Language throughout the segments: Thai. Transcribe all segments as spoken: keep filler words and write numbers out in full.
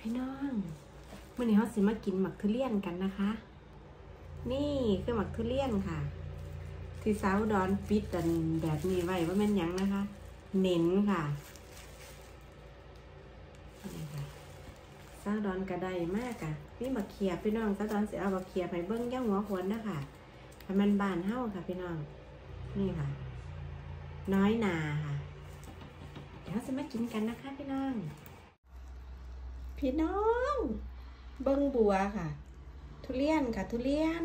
พี่น้องวันนี้เราสิมากินหมักทุเรียนกันนะคะนี่คือหมักทุเรียนค่ะที่สาวดอนปิดกันแบบนี้ไว้ว่าแม่นยังนะคะเน้นค่ะนี่ค่ะสาวดอนกระไดมากค่ะนี่หมักเขียบพี่น้องสาวดอนสิเอาหมักเขียบให้เบิ้งย่างหัวขวนนะคะทำมันบานเห่าค่ะพี่น้องนี่ค่ะน้อยนาค่ะเดี๋ยวเราจะมากินกันนะคะพี่น้องพี่น้องเบิ้งบัวค่ะทุเรียนค่ะทุเรียน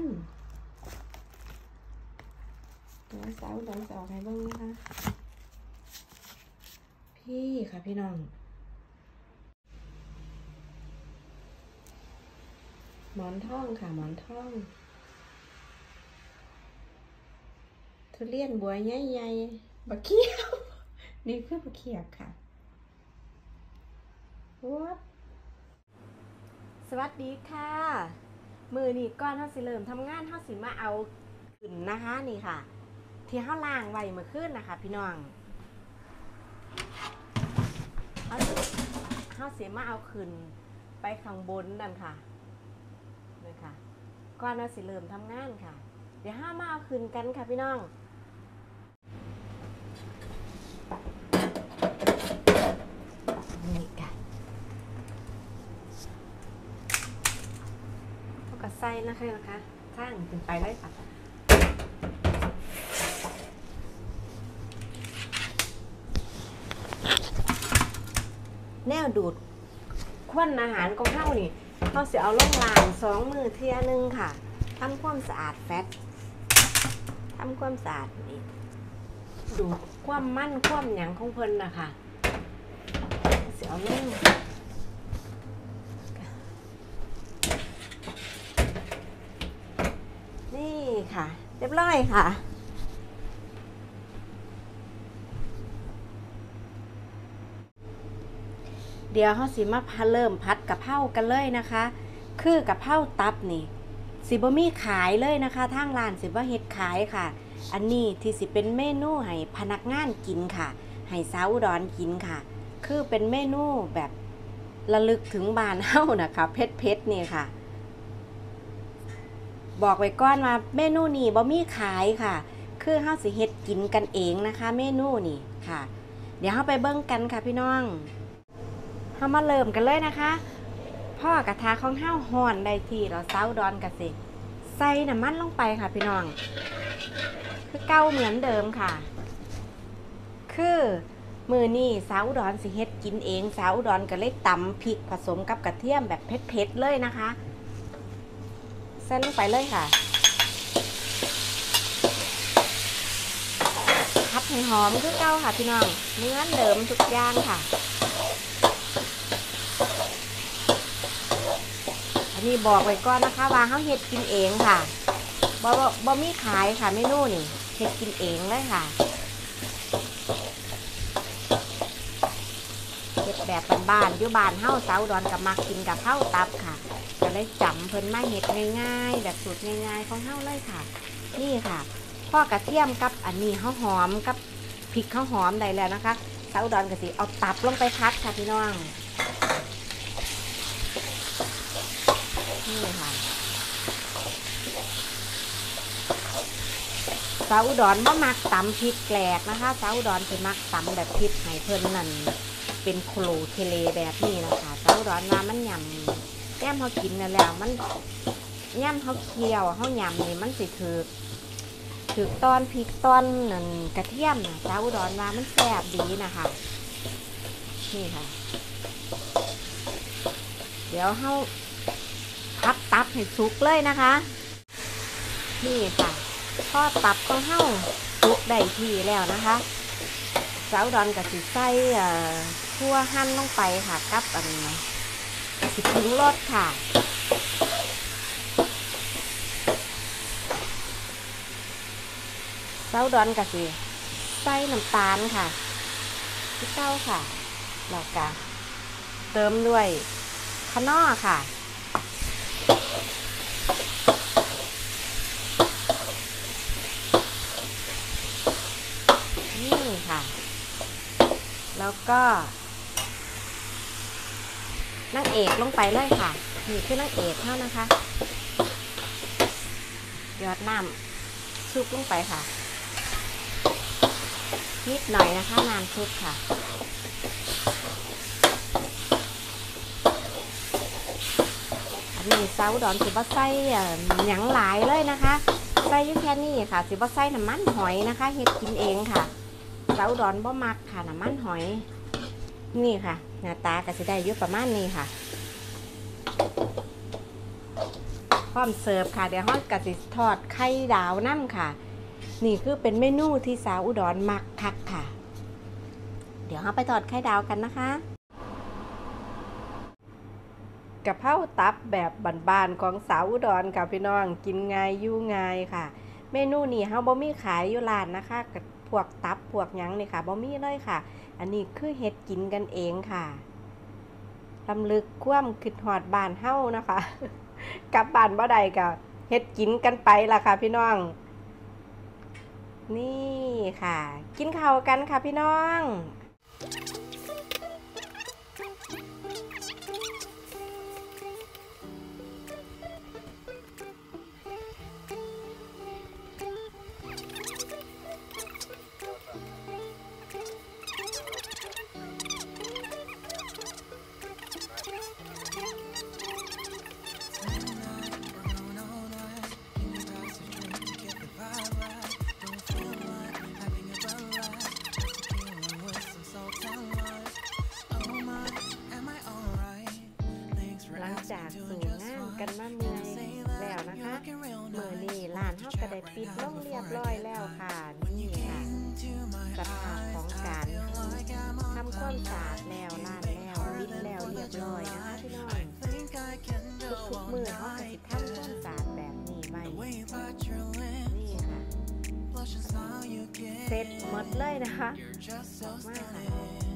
ตัวสาวดอนจะออกให้เบิ้งนะคะพี่ค่ะพี่น้องหมอนทองค่ะหมอนทองทุเรียนบัวใหญ่ๆบักเขียบนี่คือบักเขียบค่ะวัดสวัสดีค่ะมือนี่ก้อนเท่าสิเริ่มทำงานเท่าสิมาเอาขึ้นนะคะนี่ค่ะที่เท่าล่างไว้เมื่อคืนนะคะพี่น้องเท่าเสียมาเอาขึ้นไปข้างบนนั่นค่ะนี่ค่ะก้อนเท่าสิเริ่มทำงานค่ะเดี๋ยวห้ามาเอาขึ้นกันค่ะพี่น้องนี่ค่ะก็ใส่นะคะนะคะข้างขึ้นไปเลยค่ะแนวดูดควันอาหารของเฮานี่เขาเสียเอาล่องลางสองมือเทียนึงค่ะทำความสะอาดแฟตทำความสะอาดนี่ดูดความมั่นความหยังของเพิ่นนะคะเสียเอาล่องนี่ค่ะเรียบร้อยค่ะเดี๋ยวเขาสิมาเริ่มพัดกะเพรากันเลยนะคะคือกะเพราตับนี่สิบ่มีขายเลยนะคะทางร้านสิบ่เฮ็ดขายค่ะอันนี้ที่สิเป็นเมนูให้พนักงานกินค่ะให้สาวอุดรกินค่ะคือเป็นเมนูแบบระลึกถึงบ้านเฮานะคะเผ็ดๆนี่ค่ะบอกไว้ก่อนว่าเมนูนี้บ่มีขายค่ะคือเฮาสิเฮ็ดกินกันเองนะคะเมนูนี้ค่ะเดี๋ยวเฮาไปเบิ่งกันค่ะพี่น้องเฮามาเริ่มกันเลยนะคะพ่อกระทะของเฮาฮ้อนได้ที่เราสาวดอนกันสิใส่น้ำมันลงไปค่ะพี่น้องคือเก่าเหมือนเดิมค่ะคือมือนี่สาวดอนสิเฮ็ดกินเองสาวดอนก็เลยตำพริกผสมกับกระเทียมแบบเผ็ดๆเลยนะคะใส่ลงไปเลยค่ะผัดให้หอมคือเก่าค่ะพี่น้องเหมือนเดิมทุกอย่างค่ะอันนี้บอกไว้ก่อนนะคะว่าเฮาเฮ็ดกินเองค่ะบ่บ่บ่มีขายค่ะเมนูนี่เฮ็ดกินเองเลยค่ะเฮ็ดแบบบ้านๆอยู่บ้านเฮาสาวดอนก็มักกินกับข้าวตับค่ะก็เลยจำเพิ่นมาเฮ็ดง่ายๆแบบสูตรง่ายๆของเฮาเลยค่ะนี่ค่ะพ่อกระเทียมกับอันนี้เฮาหอมกับพริกเฮาหอมได้แล้วนะคะสาวดอนก็สิเอาตับลงไปพัดค่ะพี่น้องนี่ค่ะสาวอุดรบ่มักตำพริกแกลกนะคะสาวอุดรสิมักตำแบบพริกให้เพิ่นนั่นเป็นโคลเทเลแบบนี้นะคะสาวอุดรว่ามันยำแก้มเขากินนั่นแล้วมันย่ำเขาเคี่ยวเขายำนี่มันสิถือถือตอนพริกตอนนั่นกระเทียมนะสาวอุดรว่ามันแซ่บดีนะคะนี่ค่ะเดี๋ยวเขาพัดตับให้สุกเลยนะคะนี่ค่ะพอตับของเฮาสุกได้ที่แล้วนะคะสาวดอนกับสิใส่ทั่วหั่นลงไปค่ะกับอันสิปรุงรสค่ะสาวดอนกับสิใส่น้ำตาลค่ะที่เก้าค่ะแล้วก็เติมด้วยคะน้อค่ะนี่ค่ะแล้วก็นางเอกลงไปเลยค่ะนี่คือนางเอกเท่านะคะหยอดน้ำซุปลงไปค่ะนิดหน่อยนะคะน้ำซุปค่ะอันนี้ซาวดอนสิบะไส้หยังหลายเลยนะคะใส่อยู่แค่นี้ค่ะสิบะไส้น้ำมันหอยนะคะเฮ็ดกินเองค่ะซาวดอนบ่มักค่ะน้ำมันหอยนี่ค่ะหน้าตาก็สิได้อยู่ประมาณนี้ค่ะพร้อมเสิร์ฟค่ะเดี๋ยวฮอดกะสิทอดไข่ดาวน้ำค่ะนี่คือเป็นเมนูที่สาวอุดรมักคักค่ะเดี๋ยวเราไปทอดไข่ดาวกันนะคะกะเพราตับแบบบ้านๆของสาวอุดรค่ะพี่น้องกินง่ายอยู่ง่ายค่ะเมนูนี้เฮาบ่มีขายอยู่ร้านนะคะกับพวกตับพวกหยังนี่ค่ะบ่มีเลยค่ะอันนี้คือเฮ็ดกินกันเองค่ะรำลึกความคิดฮอดบ้านเฮานะคะกลับบ้านบ่ได้ก็เฮ็ดกินกันไปล่ะค่ะพี่น้องนี่ค่ะกินข้าวกันค่ะพี่น้องหลังจากสู่งานกันมาเมื่อยแล้วนะคะมื้อนี้ร้านเฮาก็ได้ปิดลงเรียบร้อยแล้วค่ะนี่ค่ะสภาพของการทำความสะอาดแล้วร้านแล้วปิดแล้วเรียบร้อยนะคะพี่น้องทุกๆมื้อเฮาก็สิทำความสะอาดแบบนี้ไว้นี่ค่ะเสร็จหมดเลยนะคะออกมาค่ะ